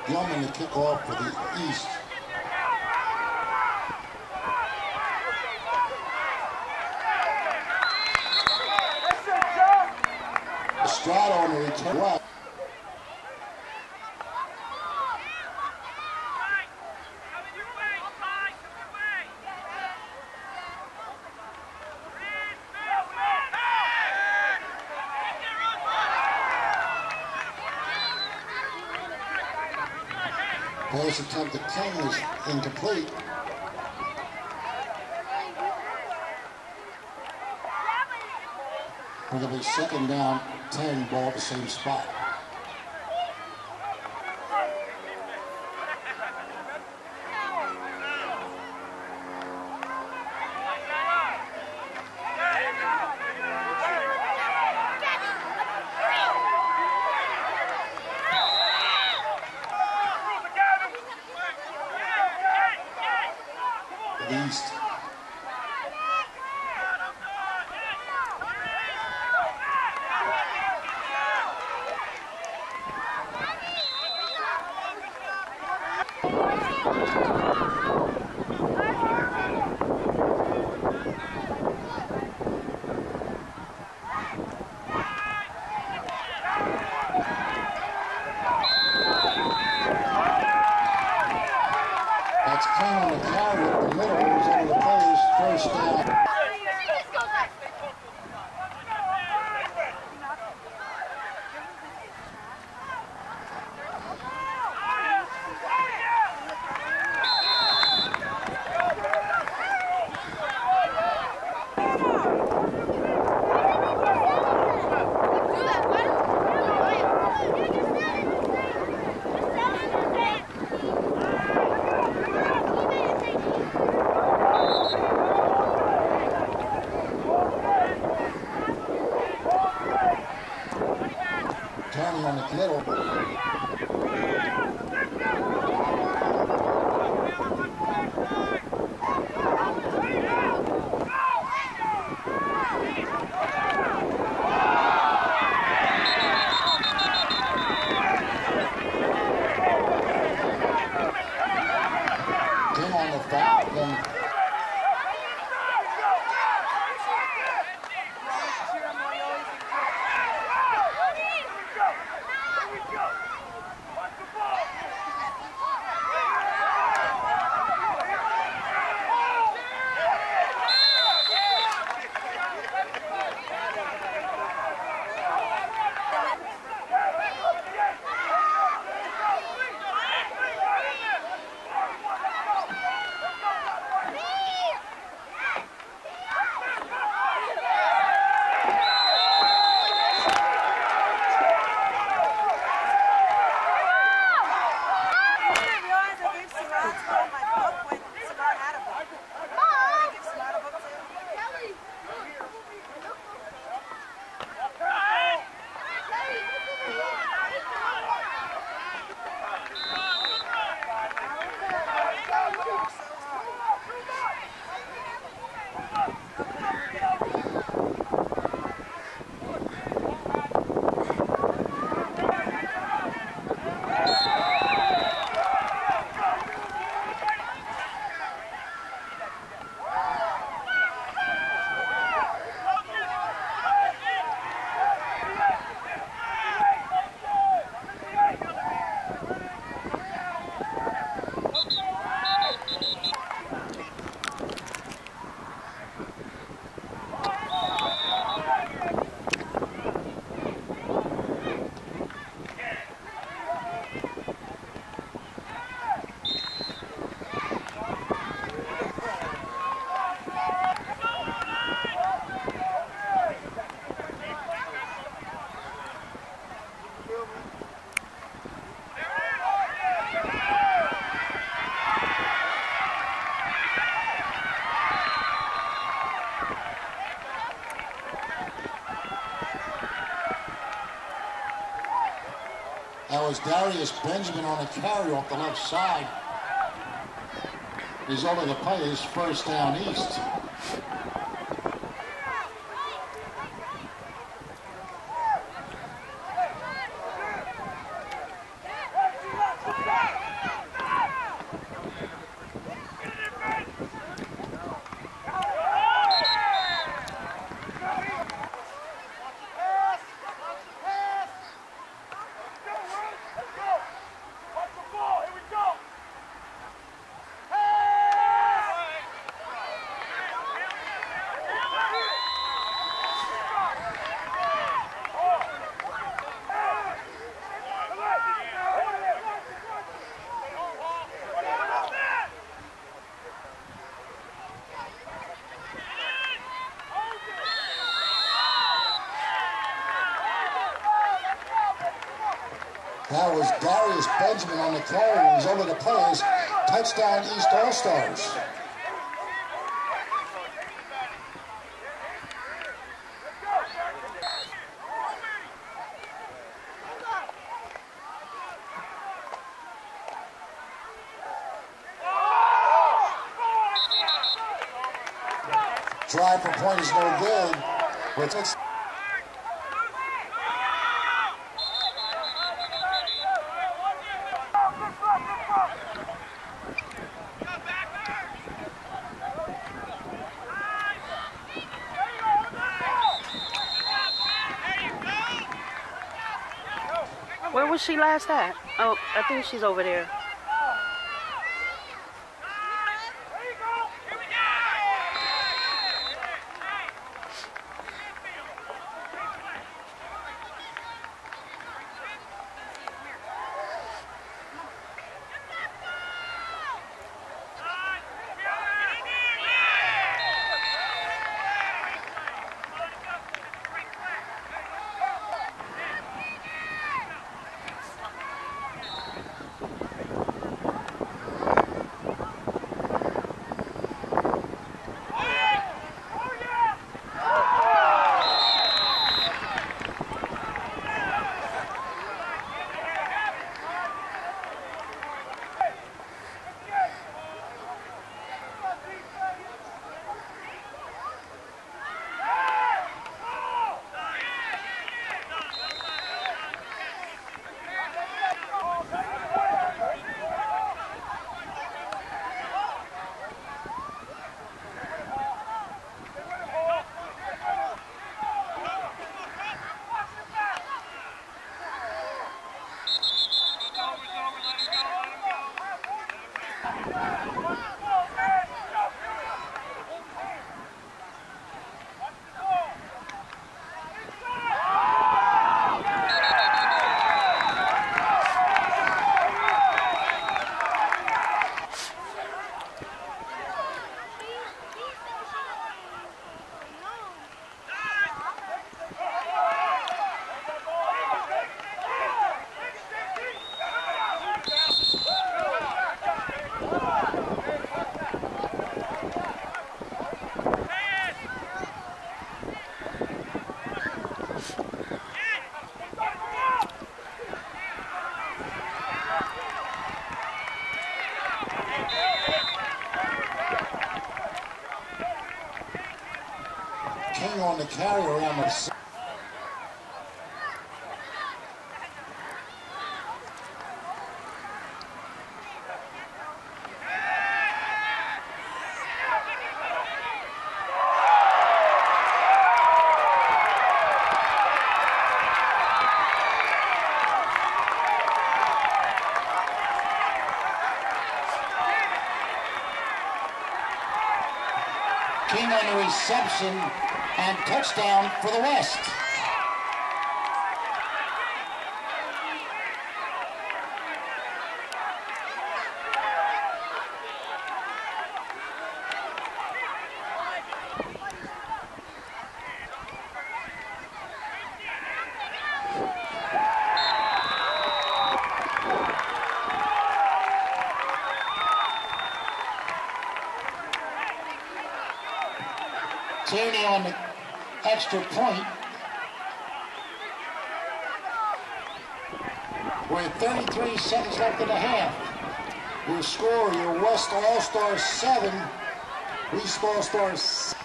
Gilman to kick off for the East. Estrada on the return left. Pass attempt to King is incomplete. We're going to be second down, 10, ball at the same spot. East. That's King on the carry up the middle. He's over the players. First down. Turning on the middle. King on the foul. That was Darius Benjamin on a carry off the left side. Result of the play is first down East. That was Darius Benjamin on the carry. He's over the plays. Touchdown East All-Stars. Drive for point is no good. Where was she last at? Oh, I think she's over there. King on the carry around the... King on the reception and touchdown for the West. Tierney on the extra point. With 33 seconds left in the half. Your score, your West All-Stars 7, East All-Stars 6.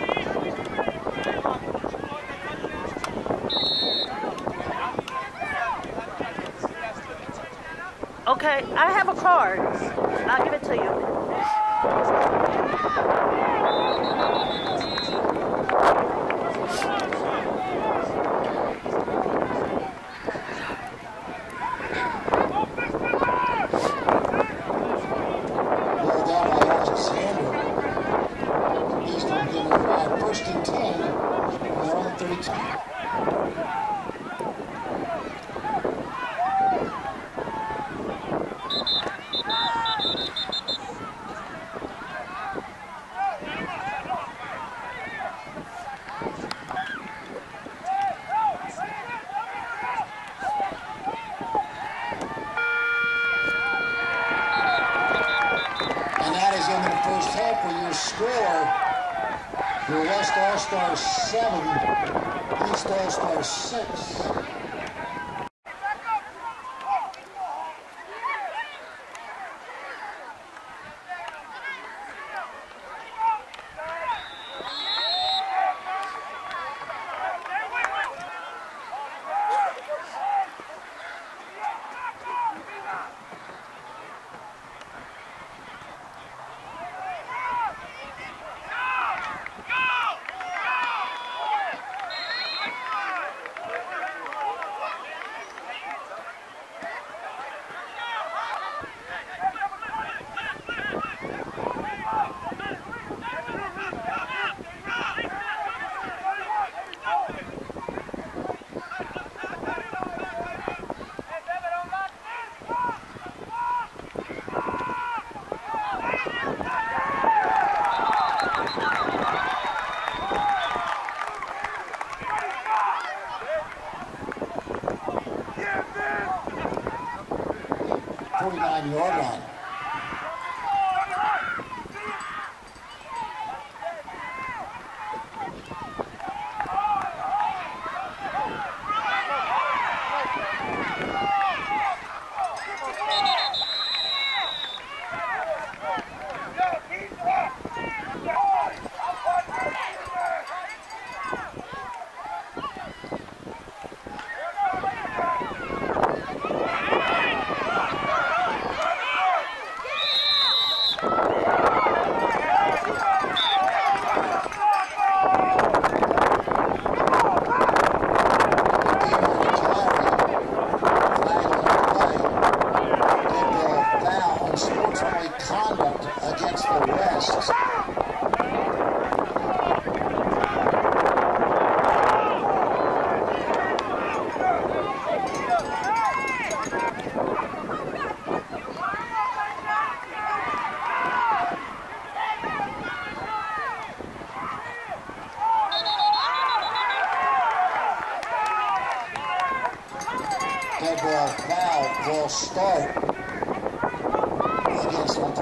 Okay, I have a card. I'll give it to you. First and 10 on their own 32. All-Star 7, East All-Star 6. Yard line. Foul will start against one.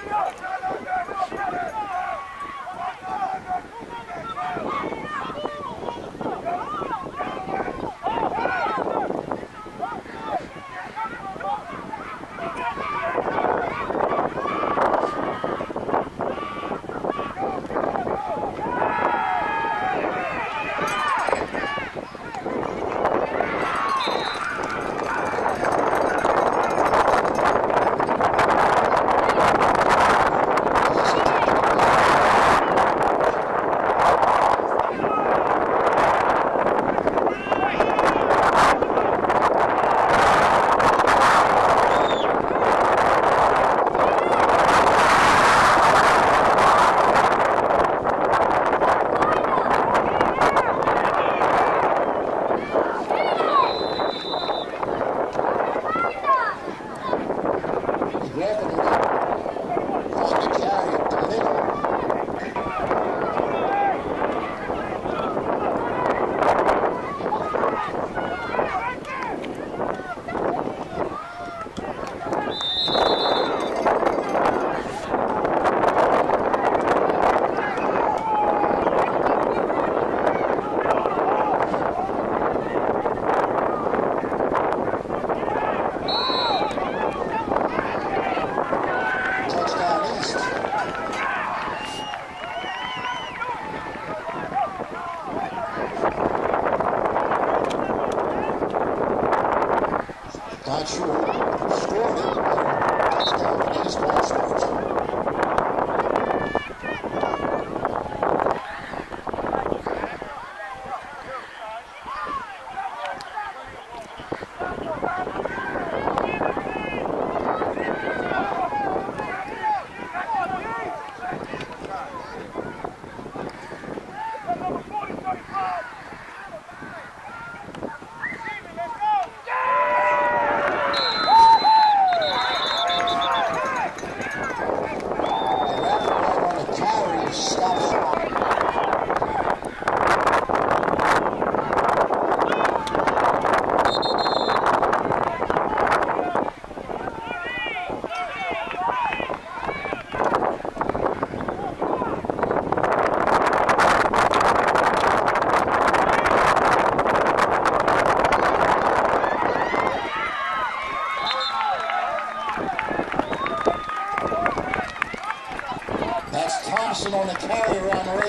Not sure who scored it, but touchdown to East All-Stars.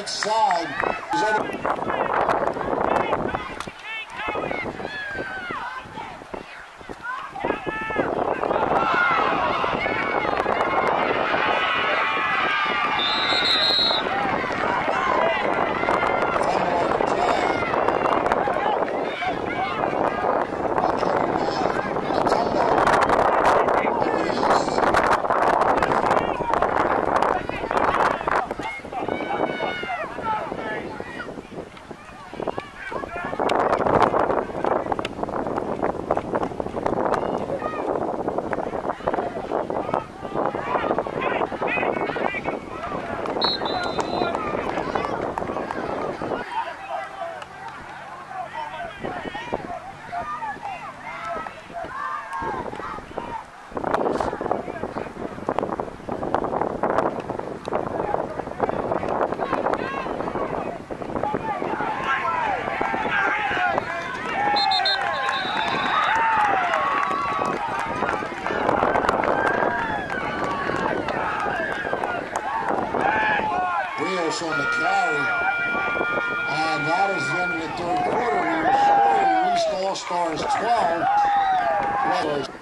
left side. He's over. Rios on the carry, and that is the end of the third quarter. We were scoring. East All-Stars 12.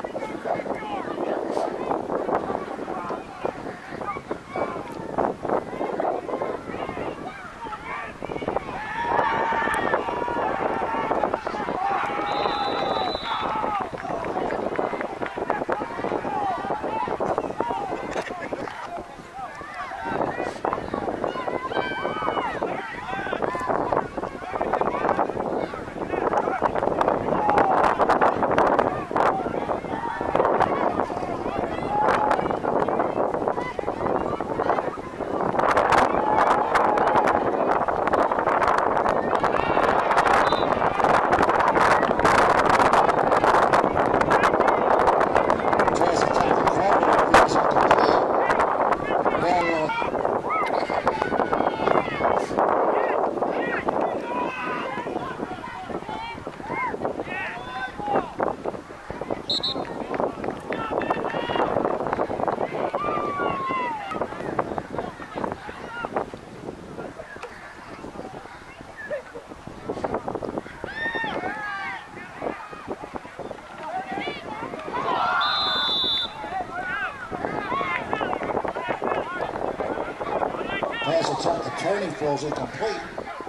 Pass attempt, the turning falls incomplete.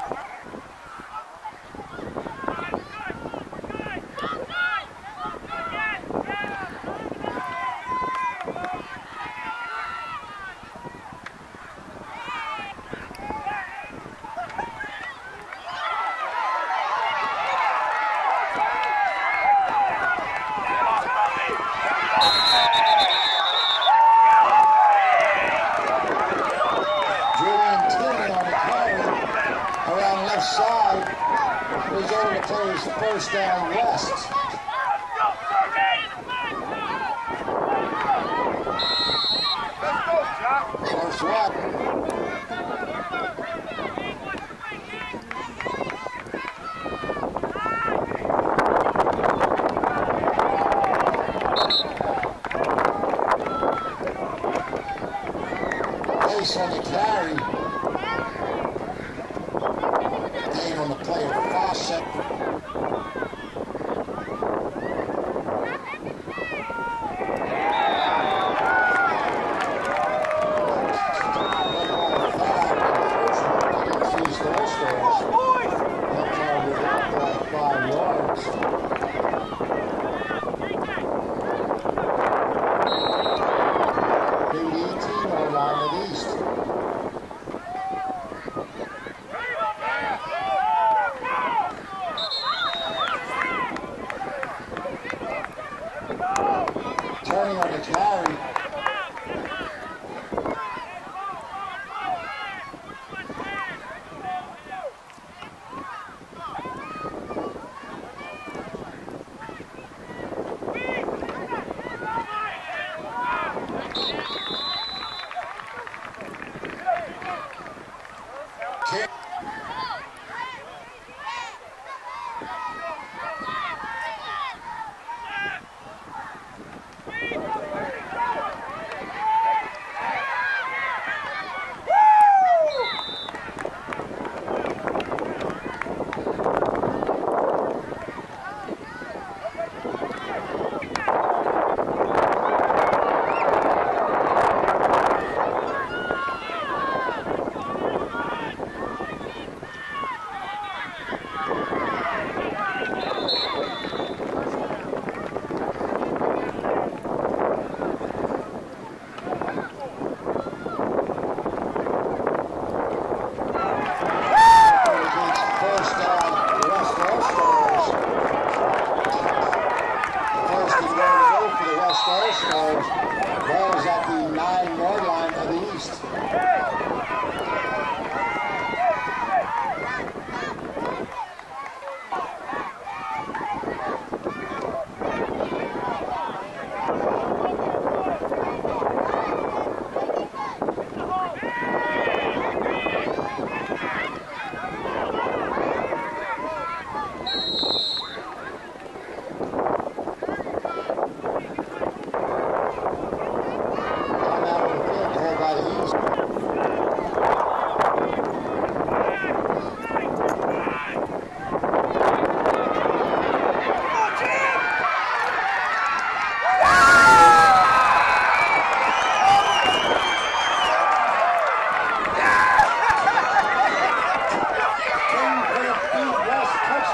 Side, he's able to play his first down west. First one. Base on the carry. On the play of Fawcett. East All-Stars. That time was up by 5 yards. Big 18 line at East.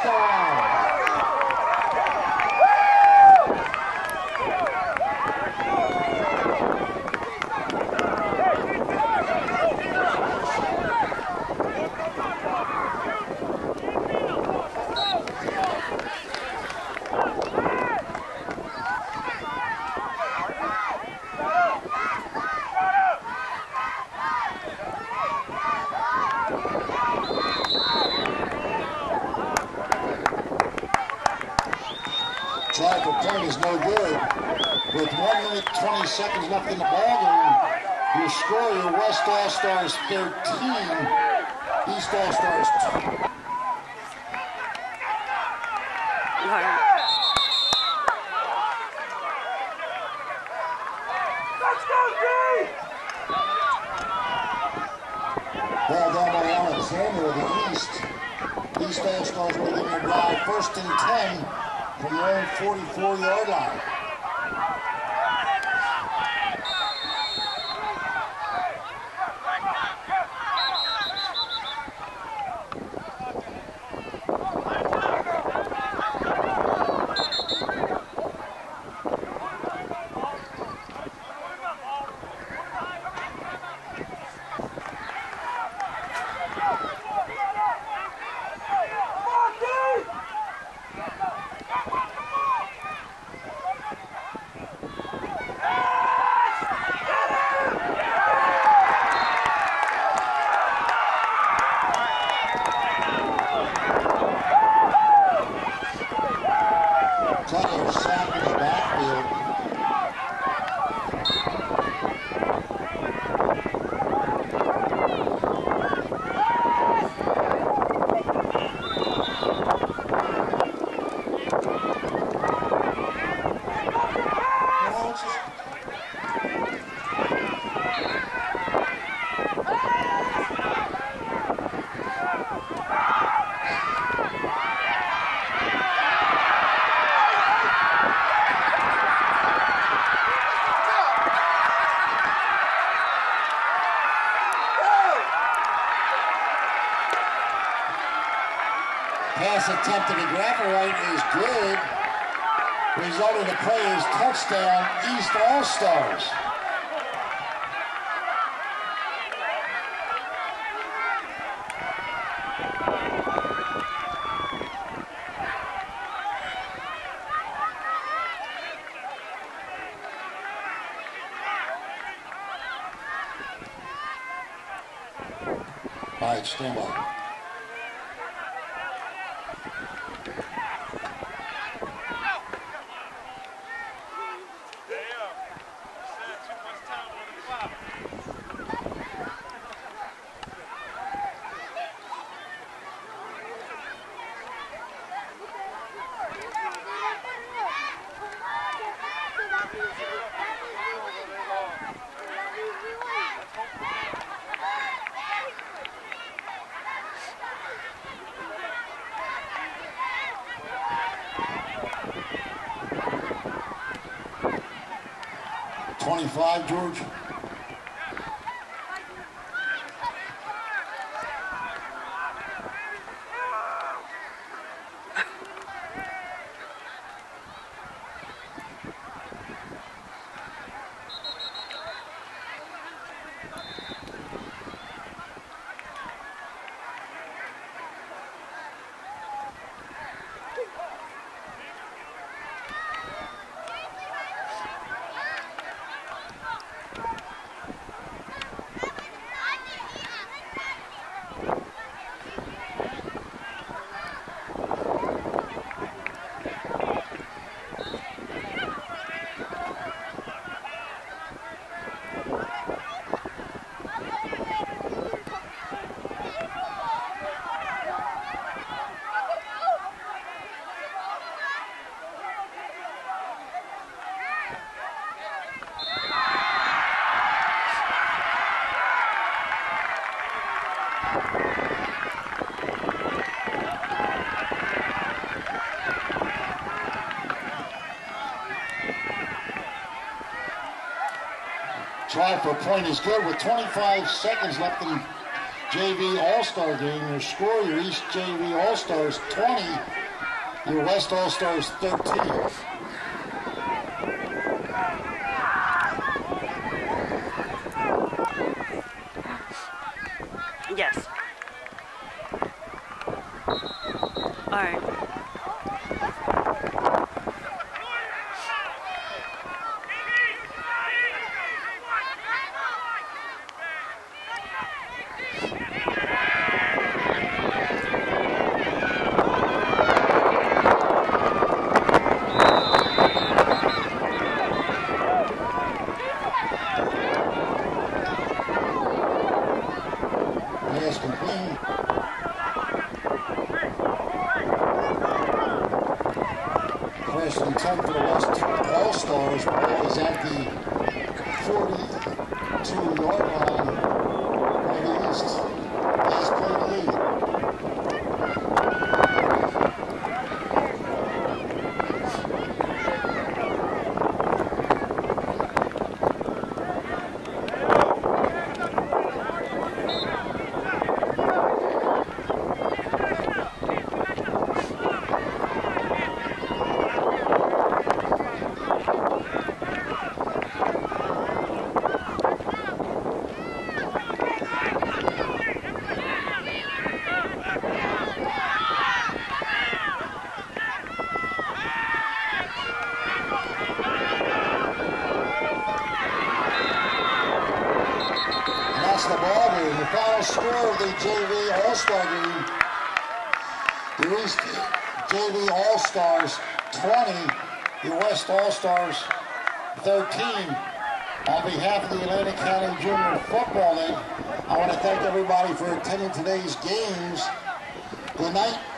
All-Star. Try for point is no good. With 1 minute 20 seconds left in the ballgame, your score, your West All-Stars 13, East All-Stars 2. Ball down by Alexander of the East. East All-Stars will give you a drive 1st and 10 from your own 44-yard line. Tyler sack in the backfield. Pass attempt to McGrathaway is good. Result of the play is touchdown, East All-Stars. All right, stand by. .25, George. Try for a point is good with 25 seconds left in JV All-Star game. Your score, your East JV All-Stars 20, your West All-Stars 13. Yes. All right. Yes, complete. First and 10 for the West All-Stars. Ball is at the 42-yard line by the East. Last play to lead. That's the ball game. The final score of the JV All-Star game. The East JV All-Stars 20, the West All-Stars 13. On behalf of the Atlantic County Junior Football League, I want to thank everybody for attending today's games. Good night.